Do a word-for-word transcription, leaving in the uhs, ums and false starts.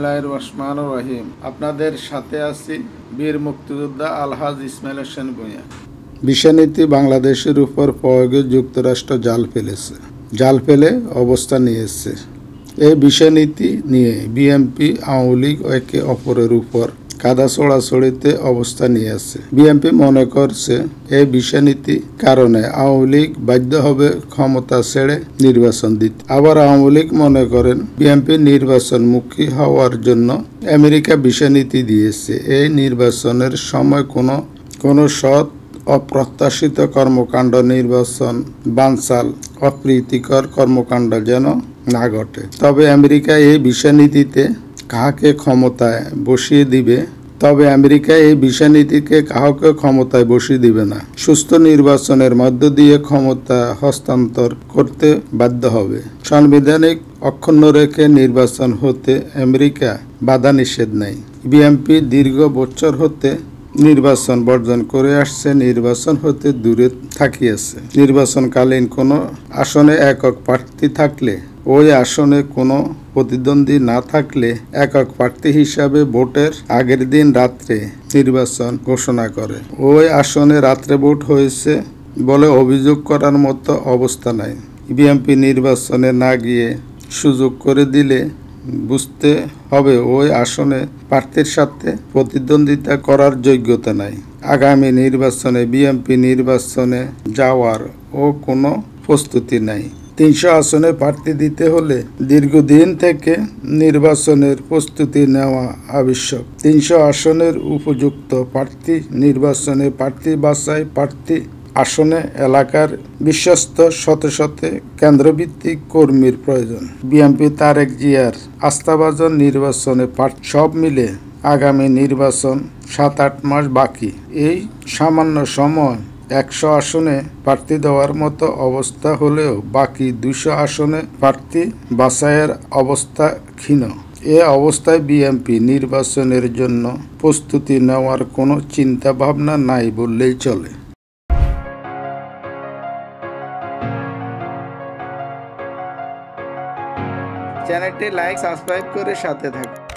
বিসমিল্লাহির রহমানির রহিম। আপনাদের সাথে আছি বীর মুক্তিযোদ্ধা আলহাজ ইসমাইল হোসেন ভূঁইয়া। বিষয়নীতি বাংলাদেশের উপর প্রয়োগে যুক্তরাষ্ট্র জাল ফেলেছে, জাল ফেলে অবস্থান নিয়েছে। এই বিষয়নীতি নিয়ে বিএনপি আওয়ামী লীগ একে অপরের উপর কাদা ছড়াছড়িতে অবস্থান নিয়েছে। বিএনপি মনে করছে এই বিষয়নীতি কারণে আওয়ামী লীগ বাধ্য হবে ক্ষমতা ছেড়ে নির্বাচন দিতে। আবার আওয়ামী লীগ মনে করেন বিএনপি নির্বাচনমুখী হওয়ার জন্য আমেরিকা বিষয়নীতি দিয়েছে। এই নির্বাচনের সময় কোনো কোনো সৎ অপ্রত্যাশিত কর্মকাণ্ড, নির্বাচন বানচাল, অপ্রীতিকর কর্মকাণ্ড যেন না ঘটে। তবে আমেরিকা এই বিষয়নীতিতে কাহাকে ক্ষমতায় বসিয়ে দিবে তবে আমেরিকা এই বিষয়নীতিকে কাহাকে ক্ষমতায় বসিয়ে দিবে না। সুস্থ নির্বাচনের মধ্য দিয়ে ক্ষমতা হস্তান্তর করতে বাধ্য হবে। সাংবিধানিক অক্ষুণ্ণ রেখে নির্বাচন হতে আমেরিকা বাধা নিষেধ নেই। বিএনপি দীর্ঘ বছর হতে নির্বাচন বর্জন করে আসছে, নির্বাচন হতে দূরে থাকিয়েছে। নির্বাচনকালীন কোনো আসনে একক প্রার্থী থাকলে ওই আসনে কোনো প্রতিদ্বন্দ্বী না থাকলে একক প্রার্থী হিসাবে ভোটের আগের দিন রাত্রে নির্বাচন ঘোষণা করে। ওই আসনে রাত্রে ভোট হয়েছে বলে অভিযোগ করার মতো অবস্থা নাই। বিএনপি নির্বাচনে না গিয়ে সুযোগ করে দিলে বুঝতে হবে ওই আসনে প্রার্থীর সাথে প্রতিদ্বন্দ্বিতা করার যোগ্যতা নাই। আগামী নির্বাচনে বিএনপি নির্বাচনে যাওয়ার ও কোনো প্রস্তুতি নাই। তিনশো আসনে প্রার্থী দিতে হলে দীর্ঘদিন থেকে নির্বাচনের প্রস্তুতি নেওয়া আবশ্যক। তিনশো আসনের উপযুক্ত প্রার্থী নির্বাচনে প্রার্থী বাছাই, প্রার্থী আসনে এলাকার বিশ্বস্ত শত শত কেন্দ্রভিত্তিক কর্মীর প্রয়োজন। বিএনপি তারেক জিয়ার আস্থাভাজন নির্বাচনে সব মিলে আগামী নির্বাচন সাত আট মাস বাকি। এই সামান্য সময় একশো আসনে প্রার্থী দেওয়ার মতো অবস্থা হলেও বাকি দুশো আসনে প্রার্থী বাছাইয়ের অবস্থা ক্ষীণ। এ অবস্থায় বিএনপি নির্বাচনের জন্য প্রস্তুতি নেওয়ার কোনো চিন্তা ভাবনা নাই বললেই চলে। চ্যানেলটি লাইক, সাবস্ক্রাইব করে সাথে থাকুন।